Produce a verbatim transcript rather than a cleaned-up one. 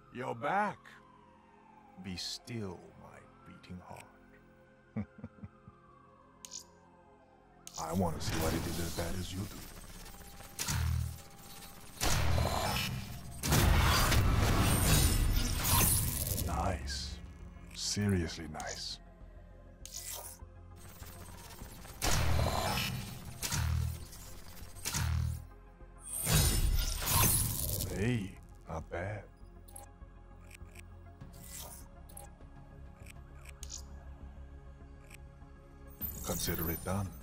You're back. Be still, my beating heart. I want to see what it is as bad as you do. Nice. Seriously nice. Hey, not bad. Consider it done.